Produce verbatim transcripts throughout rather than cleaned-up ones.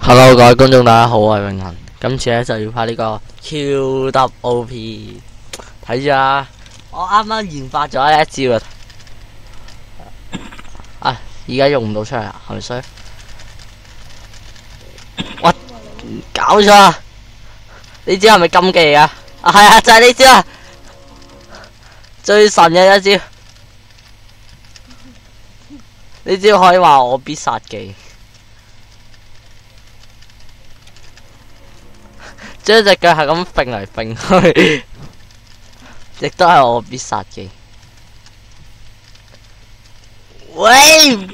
Hello，各位觀眾，大家好，我係永恒。今次咧就要拍呢個 Q W O P， 睇住啊！我啱啱研發咗一招啊，啊，而家用唔到出嚟啊，係咪衰？喂，搞錯啊！呢招係咪禁忌啊？啊，係啊，就係呢招啊！最神嘅一招，呢招可以話我必殺技。將隻腳係咁揈嚟揈去，亦都係我必殺技。喂！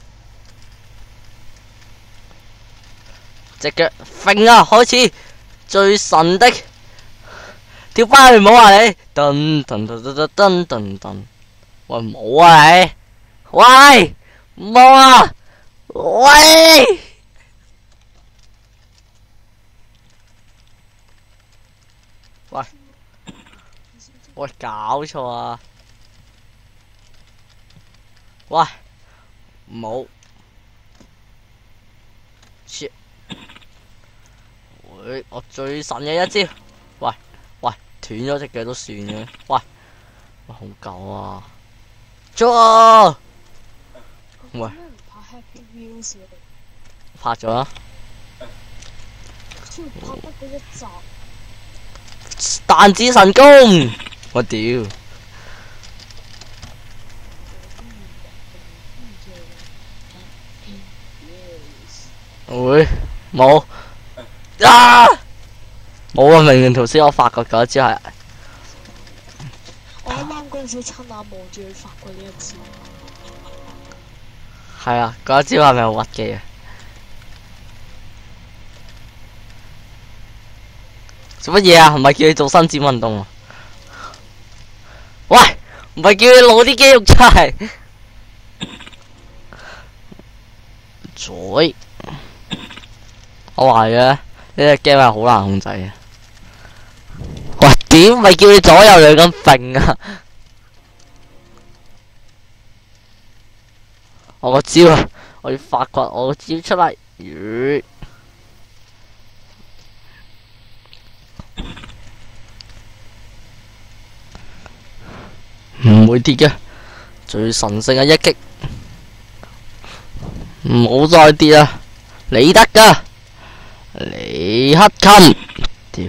隻腳揈啊，開始最神的跳翻去，唔好話你，噔噔噔噔噔噔噔，喂冇啊你，喂冇啊，喂！喂喂，搞錯啊！喂，冇，切！喂，我最神嘅一招，喂喂，斷咗隻腳都算嘅，喂，喂好狗啊！捉！喂，拍咗啦。彈指神功，我屌！會冇啊！冇啊！明明頭先我發覺嗰一招係， 我啱啱嗰陣時親眼望住佢發過呢一招。 係啊，嗰一招係咪好屈機啊？做乜嘢啊？唔係叫你做伸展運動啊？喂，唔係叫你攞啲肌肉出嚟。嘴，我話嘅呢隻 game 係好難控制嘅。喂，點唔係叫你左右兩咁揈啊？我個招啊，我要發掘我個招出嚟。咦？唔會跌嘅，最神聖嘅一擊，唔好再跌啦！你得噶，李克勤，屌，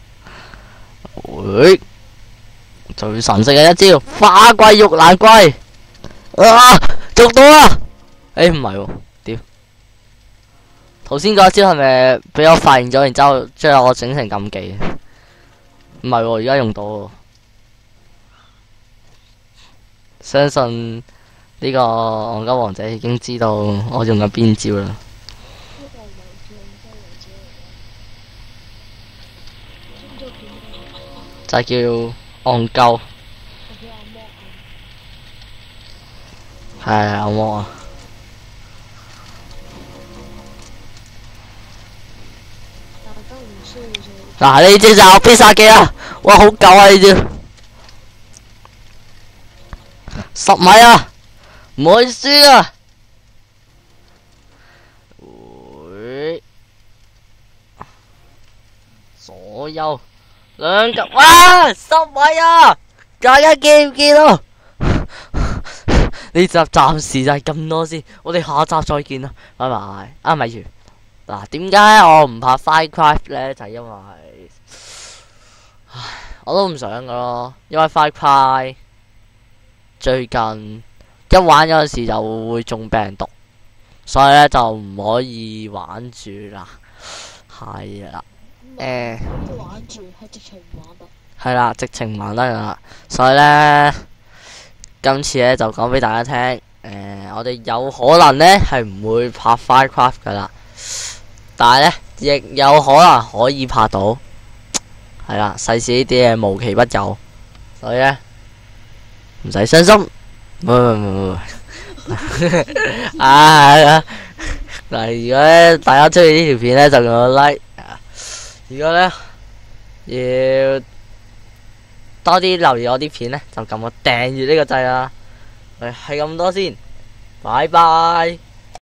會最神聖嘅一招，花桂玉蘭桂，啊，捉到啦！誒，唔係喎，屌，頭先嗰一招係咪俾我發現咗，然之後將我整成禁忌？唔係喎，而家用到喎。相信呢個戇鳩王者已經知道我用緊邊招啦。就係叫戇鳩。係阿魔啊！嗱，呢招就係我必殺技啦！哇，好舊啊呢招！十米啊，唔可以輸啊！會左右兩格，哇！十米啊！大家見唔見到？呢集暫時就係咁多先，我哋下集再見啦，拜拜。啊，咪住嗱，點解我唔拍 Minecraft 咧？就係因為，唉，我都唔想噶咯，因為 Minecraft。最近一玩嗰陣時就會中病毒，所以咧就唔可以玩住啦。係啦，誒， 玩住係直情唔玩得。 係啦，直情唔玩得啦。所以咧，今次咧就講俾大家聽，誒、呃，我哋有可能咧係唔會拍 Minecraft 噶啦，但係咧亦有可能可以拍到。係啦，世事呢啲嘢無奇不有，所以咧。唔使傷心，唔唔唔唔，啊係啊！嗱，如果咧大家中意呢條片咧，就撳個 like。如果咧要多啲留意我啲片咧，就撳個訂閱呢個掣啦。係咁多先，拜拜。